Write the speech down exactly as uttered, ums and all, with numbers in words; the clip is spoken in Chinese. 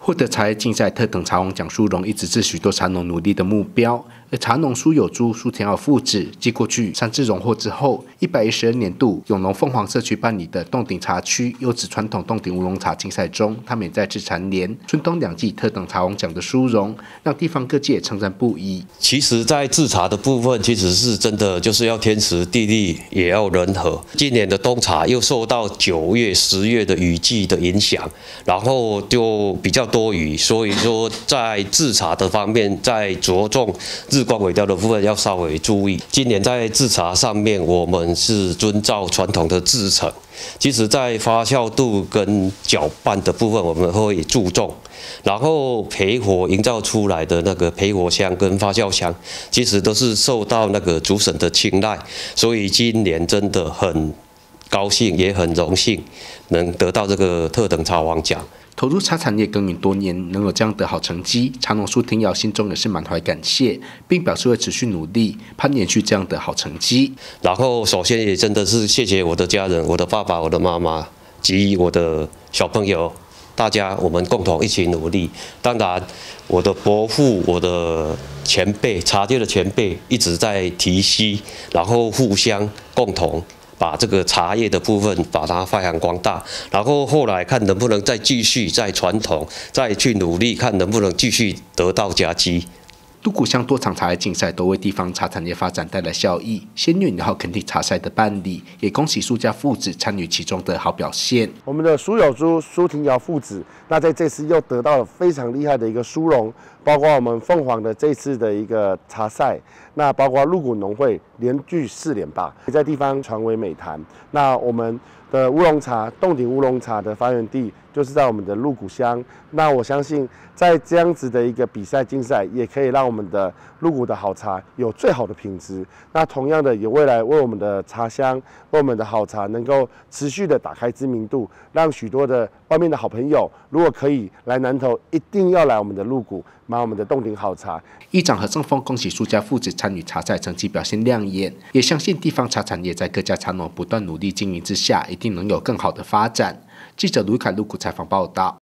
获得茶叶竞赛特等茶王奖殊荣，一直是许多茶农努力的目标。而茶农苏有珠、苏田耀父子，继过去三次荣获之后，一百一十二年度永隆凤凰社区办理的洞顶茶区优质传统洞顶乌龙茶竞赛中，他们也再次蝉联春冬两季特等茶王奖的殊荣，让地方各界称赞不已。 其实，在制茶的部分，其实是真的就是要天时地利，也要人和。今年的冬茶又受到九月、十月的雨季的影响，然后就比较多雨，所以说在制茶的方面，在着重日光萎凋的部分要稍微注意。今年在制茶上面，我们是遵照传统的制程，其实在发酵度跟搅拌的部分，我们会注重。然后焙火营造出来的那个焙火香跟发酵香，其实都是受到那个主审的青睐，所以今年真的很高兴，也很荣幸能得到这个特等茶王奖。 投入茶产业耕耘多年，能有这样的好成绩，茶农苏廷尧心中也是满怀感谢，并表示会持续努力，攀延续这样的好成绩。 然后，首先也真的是谢谢我的家人，我的爸爸、我的妈妈及我的小朋友，大家我们共同一起努力。当然，我的伯父、我的前辈、茶界的前辈一直在提携，然后互相共同把这个茶叶的部分把它发扬光大，然后后来看能不能再继续再传统，再去努力看能不能继续得到佳绩。 鹿谷乡多场茶叶竞赛都为地方茶产业发展带来效益，先女也好肯定茶赛的办理，也恭喜苏家父子参与其中的好表现。 我们的苏有珠、苏廷尧父子，那在这次又得到了非常厉害的一个殊荣，包括我们凤凰的这次的一个茶赛，那包括鹿谷农会连续四连霸，也在地方传为美谈。那我们的乌龙茶洞顶乌龙茶的发源地就是在我们的鹿谷乡，那我相信在这样子的一个比赛竞赛，也可以让我们的鹿谷的好茶有最好的品质。那同样的，也未来为我们的茶乡、为我们的好茶能够持续的打开知名度，让许多的外面的好朋友，如果可以来南投，一定要来我们的鹿谷买我们的洞顶好茶。 议长何正峰恭喜苏家父子参与茶赛成绩表现亮眼，也相信地方茶产业在各家茶农不断努力经营之下，一定能有更好的发展。记者卢凯鹿谷采访报道。